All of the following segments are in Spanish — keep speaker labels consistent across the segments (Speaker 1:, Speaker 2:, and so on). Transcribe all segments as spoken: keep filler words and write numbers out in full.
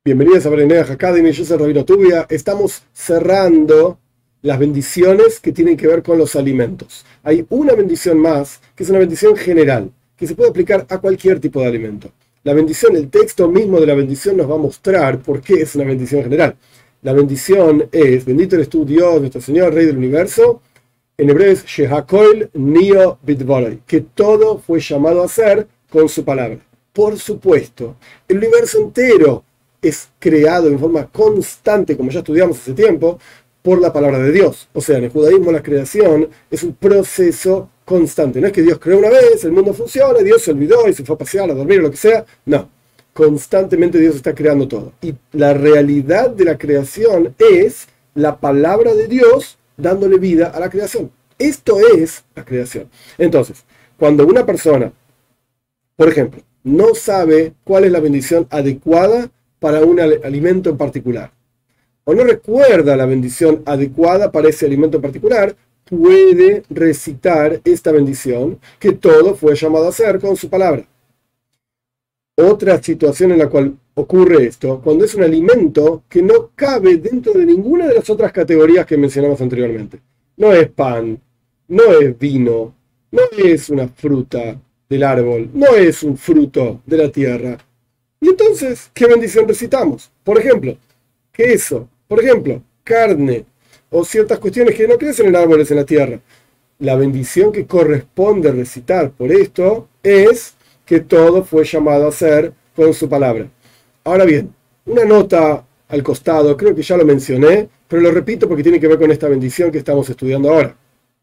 Speaker 1: Bienvenidos a Bereneach Academy, yo soy Rabino Tubia. Estamos cerrando las bendiciones que tienen que ver con los alimentos. Hay una bendición más, que es una bendición general, que se puede aplicar a cualquier tipo de alimento. La bendición, el texto mismo de la bendición nos va a mostrar por qué es una bendición general. La bendición es: bendito eres tú, Dios, nuestro Señor, Rey del Universo. En hebreo es Shehakoil Nio Bidvorei, que todo fue llamado a ser con su palabra. Por supuesto, el universo entero es creado en forma constante, como ya estudiamos hace tiempo, por la palabra de Dios. O sea, en el judaísmo la creación es un proceso constante. No es que Dios creó una vez, el mundo funciona, Dios se olvidó y se fue a pasear, a dormir o lo que sea. No, constantemente Dios está creando todo. Y la realidad de la creación es la palabra de Dios dándole vida a la creación. Esto es la creación. Entonces, cuando una persona, por ejemplo, no sabe cuál es la bendición adecuada para un alimento en particular, o no recuerda la bendición adecuada para ese alimento en particular, puede recitar esta bendición, que todo fue llamado a hacer con su palabra. Otra situación en la cual ocurre esto, cuando es un alimento que no cabe dentro de ninguna de las otras categorías que mencionamos anteriormente. No es pan, no es vino, no es una fruta del árbol, no es un fruto de la tierra. Y entonces, ¿qué bendición recitamos? Por ejemplo, queso, por ejemplo, carne, o ciertas cuestiones que no crecen en árboles en la tierra. La bendición que corresponde recitar por esto es que todo fue llamado a ser con su palabra. Ahora bien, una nota al costado, creo que ya lo mencioné, pero lo repito porque tiene que ver con esta bendición que estamos estudiando ahora.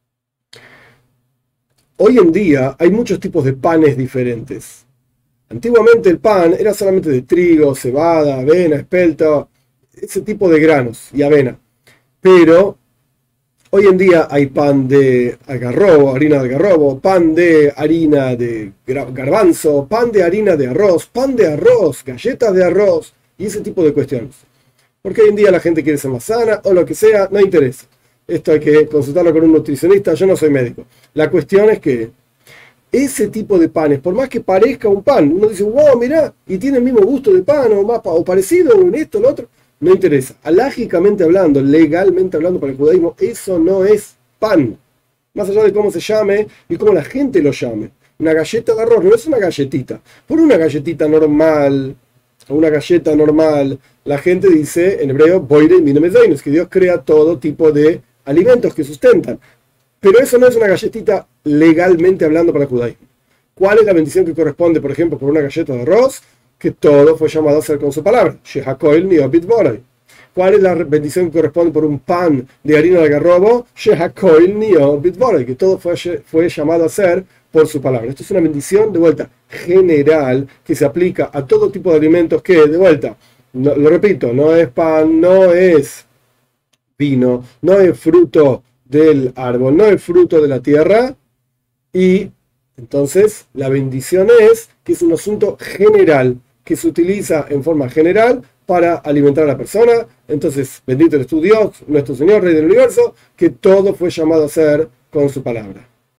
Speaker 1: Hoy en día hay muchos tipos de panes diferentes. Antiguamente el pan era solamente de trigo, cebada, avena, espelta, ese tipo de granos y avena. Pero hoy en día hay pan de algarrobo, harina de algarrobo, pan de harina de garbanzo, pan de harina de arroz, pan de arroz, galletas de arroz y ese tipo de cuestiones. Porque hoy en día la gente quiere ser más sana o lo que sea, no interesa. Esto hay que consultarlo con un nutricionista, yo no soy médico. La cuestión es que ese tipo de panes, por más que parezca un pan, uno dice, wow, mirá, y tiene el mismo gusto de pan, o, más, o parecido, o en esto, o lo otro, no interesa. Alágicamente hablando, legalmente hablando para el judaísmo, eso no es pan. Más allá de cómo se llame y cómo la gente lo llame. Una galleta de arroz no es una galletita. Por una galletita normal, o una galleta normal, la gente dice en hebreo, boire minemezoines, que Dios crea todo tipo de alimentos que sustentan. Pero eso no es una galletita legalmente hablando para el judaísmo. ¿Cuál es la bendición que corresponde, por ejemplo, por una galleta de arroz? Que todo fue llamado a ser con su palabra. Shehakoil Nio Bidvorei. ¿Cuál es la bendición que corresponde por un pan de harina de algarrobo? Shehakoil Nio Bidvorei. Que todo fue, fue llamado a ser por su palabra. Esto es una bendición, de vuelta, general, que se aplica a todo tipo de alimentos que, de vuelta, no, lo repito, no es pan, no es vino, no es fruto del árbol, no es fruto de la tierra. Y entonces la bendición es que es un asunto general que se utiliza en forma general para alimentar a la persona. Entonces, bendito eres tú, Dios, nuestro Señor, Rey del Universo, que todo fue llamado a ser con su palabra.